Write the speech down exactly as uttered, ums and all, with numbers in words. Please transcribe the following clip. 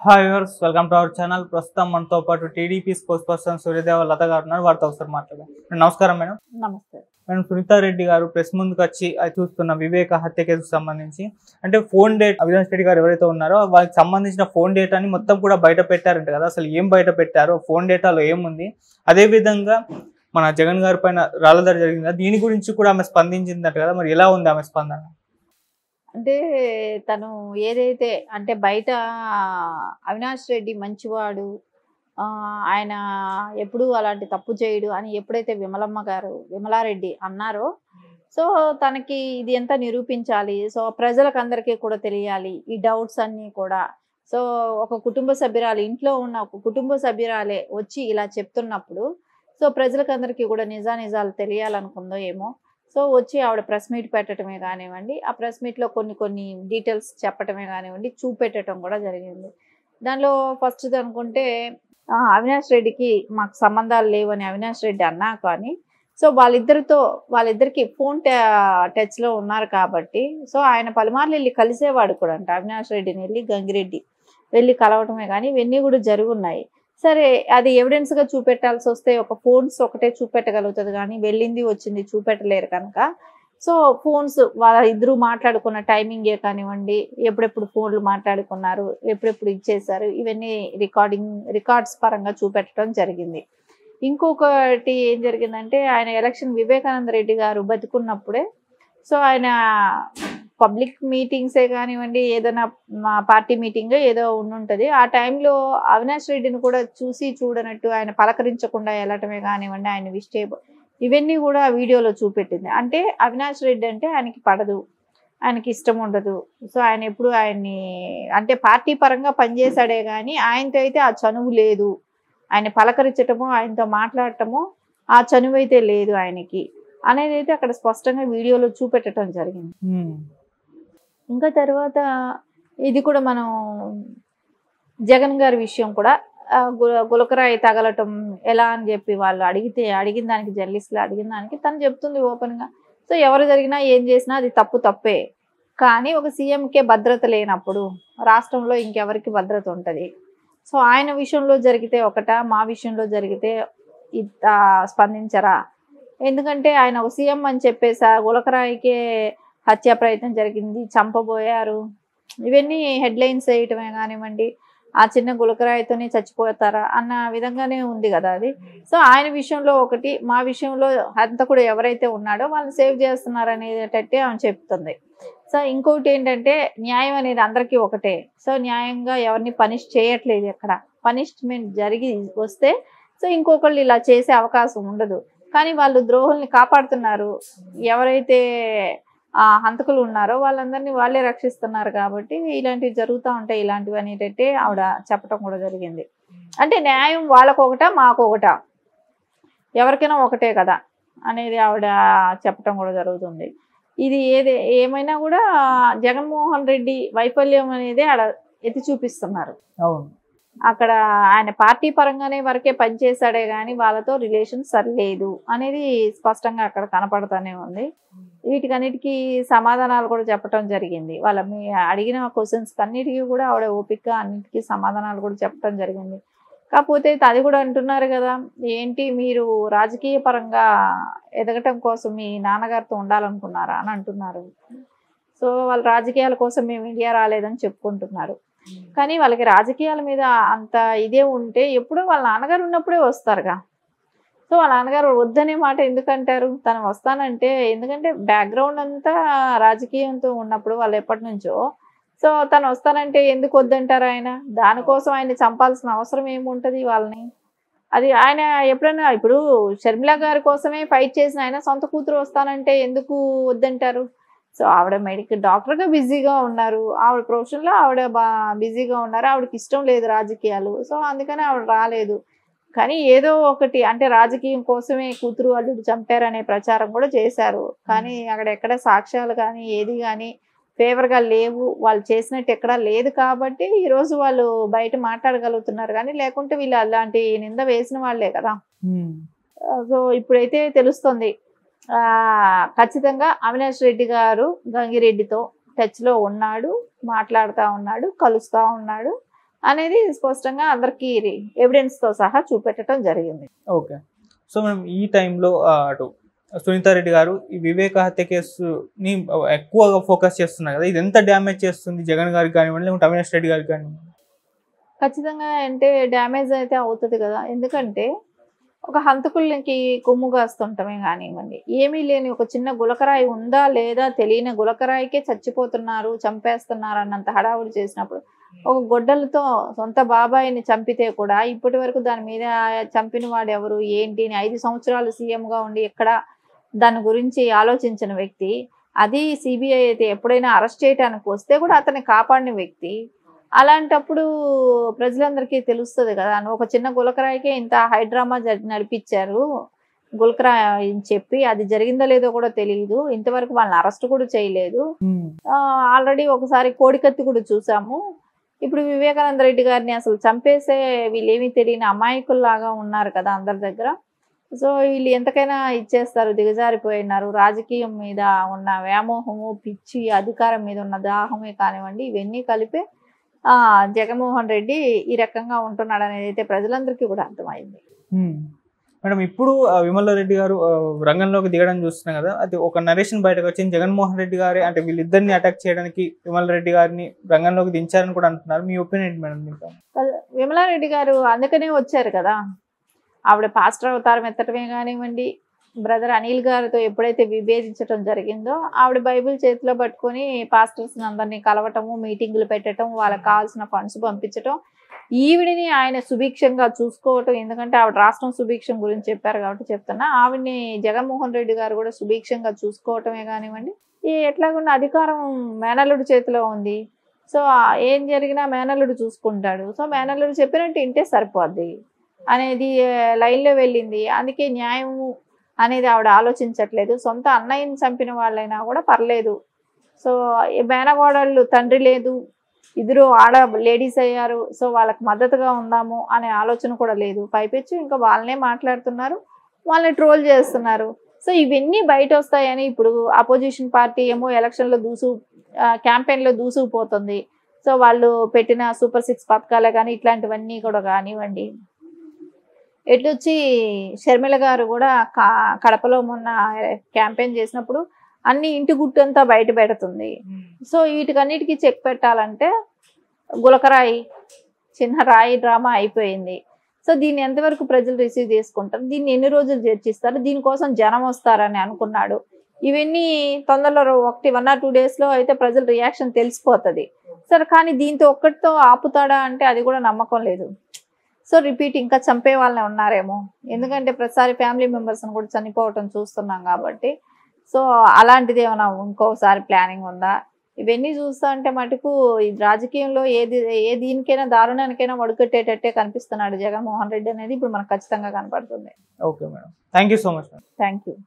Hi viewers, welcome to our channel. ప్రస్తుతం మనతో పాటు TDP sports person Suryadeva Latha గారు ఉన్నారు. వారితో ఒకసారి మాట్లాడదాం. నమస్కారం మేడం. నమస్తే మేడం, సునీతారెడ్డి గారు ప్రెస్ ముందుకు వచ్చి అది చూస్తున్న వివేక హత్య కేసుకు సంబంధించి అంటే ఫోన్ డేట్ అవినాష్ రెడ్డి గారు ఎవరైతే ఉన్నారో వాళ్ళకి సంబంధించిన ఫోన్ డేటాని మొత్తం కూడా బయట పెట్టారంట కదా. అసలు ఏం బయట పెట్టారో, ఫోన్ డేటాలో ఏముంది, అదేవిధంగా మన జగన్ గారి పైన రాళ్ళదాడి జరిగింది, దీని గురించి కూడా ఆమె స్పందించిందట కదా. మరి ఎలా ఉంది ఆమె స్పందన? అంటే తను ఏదైతే అంటే బయట అవినాష్ రెడ్డి మంచివాడు, ఆయన ఎప్పుడూ అలాంటి తప్పు చేయడు అని ఎప్పుడైతే విమలమ్మ గారు విమలారెడ్డి అన్నారో, సో తనకి ఇది ఎంత నిరూపించాలి, సో ప్రజలకు అందరికీ కూడా తెలియాలి ఈ డౌట్స్ అన్నీ కూడా. సో ఒక కుటుంబ సభ్యురాలు, ఇంట్లో ఉన్న ఒక కుటుంబ సభ్యురాలే వచ్చి ఇలా చెప్తున్నప్పుడు సో ప్రజలకు అందరికీ కూడా నిజానిజాలు తెలియాలనుకుందో ఏమో. సో వచ్చి ఆవిడ ప్రెస్ మీట్ పెట్టడమే కానివ్వండి, ఆ ప్రెస్ మీట్లో కొన్ని కొన్ని డీటెయిల్స్ చెప్పటమే కానివ్వండి, చూపెట్టడం కూడా జరిగింది. దానిలో ఫస్ట్ అనుకుంటే అవినాష్ రెడ్డికి మాకు సంబంధాలు లేవని అవినాష్ రెడ్డి అన్నా కానీ, సో వాళ్ళిద్దరితో వాళ్ళిద్దరికి ఫోన్ టచ్లో ఉన్నారు కాబట్టి, సో ఆయన పలుమార్లు వెళ్ళి కలిసేవాడు కూడా అంట. అవినాష్ రెడ్డిని వెళ్ళి గంగిరెడ్డి వెళ్ళి కలవటమే కానీ ఇవన్నీ కూడా జరుగున్నాయి. సరే, అది ఎవిడెన్స్గా చూపెట్టాల్సి వస్తే ఒక ఫోన్స్ ఒకటే చూపెట్టగలుగుతుంది కానీ వెళ్ళింది వచ్చింది చూపెట్టలేరు కనుక, సో ఫోన్స్ వాళ్ళ ఇద్దరు మాట్లాడుకున్న టైమింగే కానివ్వండి, ఎప్పుడెప్పుడు ఫోన్లు మాట్లాడుకున్నారు, ఎప్పుడెప్పుడు ఇచ్చేసారు, ఇవన్నీ రికార్డింగ్ రికార్డ్స్ పరంగా చూపెట్టడం జరిగింది. ఇంకొకటి ఏం జరిగిందంటే, ఆయన ఎలక్షన్ వివేకానంద రెడ్డి గారు బతుకున్నప్పుడే సో ఆయన పబ్లిక్ మీటింగ్సే కానివ్వండి, ఏదైనా పార్టీ మీటింగ్ ఏదో ఉండుంటుంది, ఆ టైంలో అవినాష్ రెడ్డిని కూడా చూసి చూడనట్టు ఆయన పలకరించకుండా వెళ్ళటమే కానివ్వండి, ఆయన విష్ చేయ ఇవన్నీ కూడా వీడియోలో చూపెట్టింది. అంటే అవినాష్ రెడ్డి అంటే ఆయనకి పడదు, ఆయనకి ఇష్టం ఉండదు. సో ఆయన ఎప్పుడు ఆయన్ని అంటే పార్టీ పరంగా పనిచేశాడే కానీ ఆయనతో అయితే ఆ చనువు లేదు, ఆయన పలకరించటమో ఆయనతో మాట్లాడటమో ఆ చనువు అయితే లేదు ఆయనకి అనేది అయితే అక్కడ స్పష్టంగా వీడియోలో చూపెట్టడం జరిగింది. ఇంకా తర్వాత ఇది కూడా మనం జగన్ గారి విషయం కూడా గులకరాయి తగలటం ఎలా అని చెప్పి వాళ్ళు అడిగితే, అడిగిన దానికి జర్నలిస్టులు అడిగిన దానికి తను చెప్తుంది ఓపెన్గా, సో ఎవరు జరిగినా ఏం చేసినా అది తప్పు తప్పే, కానీ ఒక సీఎంకే భద్రత లేనప్పుడు రాష్ట్రంలో ఇంకెవరికి భద్రత ఉంటుంది. సో ఆయన విషయంలో జరిగితే ఒకట, మా విషయంలో జరిగితే ఇంత స్పందించరా, ఎందుకంటే ఆయన ఒక సీఎం అని చెప్పేసా గులకరాయికే హత్యా ప్రయత్నం జరిగింది, చంపబోయారు, ఇవన్నీ హెడ్లైన్స్ వేయటమే కానివ్వండి, ఆ చిన్న గులకరాయితోనే చచ్చిపోతారా అన్న విధంగానే ఉంది కదా అది. సో ఆయన విషయంలో ఒకటి, మా విషయంలో హంతకుడు ఎవరైతే ఉన్నాడో వాళ్ళని సేవ్ చేస్తున్నారు అనేటట్టే ఆమె చెప్తుంది. సో ఇంకొకటి ఏంటంటే, న్యాయం అనేది అందరికీ ఒకటే, సో న్యాయంగా ఎవరిని పనిష్ చేయట్లేదు, ఎక్కడ పనిష్మెంట్ జరిగి వస్తే సో ఇంకొకళ్ళు ఇలా చేసే అవకాశం ఉండదు, కానీ వాళ్ళు ద్రోహుల్ని కాపాడుతున్నారు, ఎవరైతే ఆ హంతకులు ఉన్నారో వాళ్ళందరినీ వాళ్ళే రక్షిస్తున్నారు కాబట్టి ఇలాంటివి జరుగుతూ ఉంటాయి, ఇలాంటివి అనేటట్టే ఆవిడ చెప్పటం కూడా జరిగింది. అంటే న్యాయం వాళ్ళకొకట మాకొకట, ఎవరికైనా ఒకటే కదా అనేది ఆవిడ చెప్పటం కూడా జరుగుతుంది. ఇది ఏది ఏమైనా కూడా జగన్మోహన్ రెడ్డి వైఫల్యం అనేది ఆడ ఎత్తి చూపిస్తున్నారు. అవును, అక్కడ ఆయన పార్టీ పరంగానే వరకే పనిచేశాడే కానీ వాళ్ళతో రిలేషన్ సరిలేదు అనేది స్పష్టంగా అక్కడ కనపడుతూనే ఉంది. వీటికన్నిటికీ సమాధానాలు కూడా చెప్పడం జరిగింది. వాళ్ళ మీ అడిగిన క్వశ్చన్స్ అన్నిటికీ కూడా ఆవిడ ఓపిక అన్నిటికీ సమాధానాలు కూడా చెప్పడం జరిగింది. కాకపోతే అది కూడా అంటున్నారు కదా, ఏంటి మీరు రాజకీయ పరంగా ఎదగటం కోసం మీ నాన్నగారితో ఉండాలనుకున్నారా అని అంటున్నారు. సో వాళ్ళు రాజకీయాల కోసం మేము ఇండియా రాలేదని చెప్పుకుంటున్నారు, కానీ వాళ్ళకి రాజకీయాల మీద అంత ఇదే ఉంటే ఎప్పుడో వాళ్ళ నాన్నగారు ఉన్నప్పుడే వస్తారుగా. సో వాళ్ళ నాన్నగారు వద్దనే మాట ఎందుకంటారు, తను వస్తానంటే, ఎందుకంటే బ్యాక్గ్రౌండ్ అంతా రాజకీయంతో ఉన్నప్పుడు వాళ్ళు ఎప్పటి నుంచో, సో తను వస్తానంటే ఎందుకు వద్దంటారు ఆయన, దానికోసం ఆయన చంపాల్సిన అవసరం ఏముంటుంది వాళ్ళని. అది ఆయన ఎప్పుడైనా ఇప్పుడు షర్మిల గారి కోసమే ఫైట్ చేసిన ఆయన సొంత కూతురు వస్తానంటే ఎందుకు వద్దంటారు. సో ఆవిడ మెడికల్ డాక్టర్గా బిజీగా ఉన్నారు, ఆవిడ ప్రొఫెషన్లో ఆవిడ బా బిజీగా ఉన్నారు, ఆవిడకి ఇష్టం లేదు రాజకీయాలు, సో అందుకని ఆవిడ రాలేదు. కానీ ఏదో ఒకటి అంటే రాజకీయం కోసమే కూతురు అల్లుడు చంపారనే ప్రచారం కూడా చేశారు, కానీ అక్కడ ఎక్కడ సాక్ష్యాలు కానీ ఏది కానీ ఫేవర్గా లేవు, వాళ్ళు చేసినట్టు ఎక్కడా లేదు కాబట్టి ఈరోజు వాళ్ళు బయట మాట్లాడగలుగుతున్నారు, కానీ లేకుంటే వీళ్ళు అలాంటి నింద వేసిన వాళ్ళే కదా. సో ఇప్పుడైతే తెలుస్తుంది ఖచ్చితంగా అవినాష్ రెడ్డి గారు గంగిరెడ్డితో టచ్లో ఉన్నాడు, మాట్లాడుతూ ఉన్నాడు, కలుస్తూ ఉన్నాడు, అనేది స్పష్టంగా అందరికీ ఎవిడెన్స్తో సహా చూపెట్టడం జరిగింది. ఓకే. సో మనం ఈ టైంలో అటు సునీతారెడ్డి గారు ఈ వివేక హత్య కేసుని ఎక్కువగా ఫోకస్ చేస్తున్నారు కదా, ఇది ఎంత డ్యామేజ్ చేస్తుంది జగన్ గారికి కానివ్వండి, లేకుంటే అవినాష్ రెడ్డి గారికి కానివ్వండి? ఖచ్చితంగా అంటే డ్యామేజ్ అయితే అవుతుంది కదా, ఎందుకంటే ఒక హంతకులకి కొమ్ము కాస్తుంటమే కానివ్వండి, ఏమీ లేని ఒక చిన్న గులకరాయి ఉందా లేదా తెలియని గులకరాయికే చచ్చిపోతున్నారు, చంపేస్తున్నారు అన్నంత హడావుడి చేసినప్పుడు ఒక గొడ్డలతో సొంత బాబాయిని చంపితే కూడా ఇప్పటి వరకు దాని మీద చంపిన వాడు ఎవరు ఏంటి అని ఐదు సంవత్సరాలు సీఎంగా ఉండి ఎక్కడ దాని గురించి ఆలోచించిన వ్యక్తి, అది సిబిఐ అయితే ఎప్పుడైనా అరెస్ట్ చేయడానికి వస్తే కూడా అతన్ని కాపాడిన వ్యక్తి. అలాంటప్పుడు ప్రజలందరికీ తెలుస్తుంది కదా, ఒక చిన్న గులకరాయికే ఇంత హైడ్రామా నడిపించారు గులకరాయి అని చెప్పి, అది జరిగిందో లేదో కూడా తెలియదు, ఇంతవరకు వాళ్ళని అరెస్ట్ కూడా చేయలేదు. ఆల్రెడీ ఒకసారి కోడికత్తి కూడా చూసాము. ఇప్పుడు వివేకానంద రెడ్డి గారిని అసలు చంపేసే వీళ్ళేమీ తెలియని అమాయకుల్లాగా ఉన్నారు కదా అందరి దగ్గర. సో వీళ్ళు ఎంతకైనా ఇచ్చేస్తారు, దిగజారిపోయినారు. రాజకీయం మీద ఉన్న వ్యామోహము, పిచ్చి, అధికారం మీద ఉన్న దాహమే కానివ్వండి, ఇవన్నీ కలిపే ఆ జగన్మోహన్ రెడ్డి ఈ రకంగా ఉంటున్నాడు అనేది అయితే ప్రజలందరికీ కూడా అర్థమైంది. మేడం, ఇప్పుడు విమల రెడ్డి గారు రంగంలోకి దిగడం చూస్తున్నాం కదా, అది ఒక నరేషన్ బయటకు వచ్చింది, జగన్మోహన్ రెడ్డి గారే అంటే వీళ్ళిద్దరిని అటాక్ చేయడానికి విమల రెడ్డి గారిని రంగంలోకి దించారని కూడా అంటున్నారు. మీ ఒపీనియన్ ఏంటి మేడం? ఇంకా విమలారెడ్డి గారు అందుకనే వచ్చారు కదా, ఆవిడ పాస్టర్ అవతారం ఎత్తటమే కానివ్వండి, బ్రదర్ అనిల్ గారితో ఎప్పుడైతే విభేదించడం జరిగిందో ఆవిడ బైబిల్ చేతిలో పట్టుకొని పాస్టర్స్ అందరినీ కలవటము, మీటింగులు పెట్టడం, వాళ్ళకి కావాల్సిన ఫండ్స్ పంపించడం, ఈవిడిని ఆయన సుభిక్షంగా చూసుకోవటం. ఎందుకంటే ఆవిడ రాష్ట్రం సుభిక్షం గురించి చెప్పారు కాబట్టి చెప్తున్నా, ఆవిడని జగన్మోహన్ రెడ్డి గారు కూడా సుభిక్షంగా చూసుకోవటమే కానివ్వండి, ఈ ఎట్లాగున్న అధికారం మేనల్లుడి చేతిలో ఉంది. సో ఏం జరిగినా మేనల్లుడు చూసుకుంటాడు. సో మేనల్లుడు చెప్పినట్టు ఇంటే సరిపోద్ది అనేది లైన్లో వెళ్ళింది. అందుకే న్యాయం అనేది ఆవిడ ఆలోచించట్లేదు. సొంత అన్నయ్యని చంపిన వాళ్ళైనా కూడా పర్లేదు, సో మేనగోడళ్ళు తండ్రి లేదు, ఇద్దరు ఆడ లేడీస్ అయ్యారు, సో వాళ్ళకి మద్దతుగా ఉందాము అనే ఆలోచన కూడా లేదు. పైపెచ్చు ఇంకా వాళ్ళనే మాట్లాడుతున్నారు, వాళ్ళని ట్రోల్ చేస్తున్నారు. సో ఇవన్నీ బయట వస్తాయని ఇప్పుడు అపోజిషన్ పార్టీ ఏమో ఎలక్షన్లో దూసు క్యాంపెయిన్లో దూసుకుపోతుంది. సో వాళ్ళు పెట్టిన సూపర్ సిక్స్ పథకాలే కానీ ఇట్లాంటివన్నీ కూడా కానివ్వండి, ఎట్లొచ్చి షర్మిల గారు కూడా కడపలో మొన్న క్యాంపెయిన్ చేసినప్పుడు అన్ని ఇంటి గుట్టు అంతా బయట పెడుతుంది. సో వీటికన్నిటికీ చెక్ పెట్టాలంటే గులకరాయి చిన్న రాయి డ్రామా అయిపోయింది. సో దీన్ని ఎంతవరకు ప్రజలు రిసీవ్ చేసుకుంటారు, దీన్ని ఎన్ని రోజులు చర్చిస్తారు, దీనికోసం జనం వస్తారని అనుకున్నాడు. ఇవన్నీ తొందరలో ఒకటి వన్ ఆర్ టూ డేస్లో అయితే ప్రజల రియాక్షన్ తెలిసిపోతుంది. సరే, కానీ దీంతో ఒక్కటితో ఆపుతాడా అంటే అది కూడా నమ్మకం లేదు. సో రిపీట్ ఇంకా చంపే వాళ్ళని ఉన్నారేమో, ఎందుకంటే ప్రతిసారి ఫ్యామిలీ మెంబర్స్ని కూడా చనిపోవటం చూస్తున్నాం కాబట్టి. సో అలాంటిది ఏమైనా ఇంకోసారి ప్లానింగ్ ఉందా? ఇవన్నీ చూస్తా అంటే మటుకు ఈ రాజకీయంలో ఏది ఏ దీనికైనా దారుణానికైనా వడుకట్టేటట్టే కనిపిస్తున్నాడు జగన్మోహన్ రెడ్డి అనేది ఇప్పుడు మనకు ఖచ్చితంగా కనపడుతుంది. Okay madam, thank you so much. Thank you.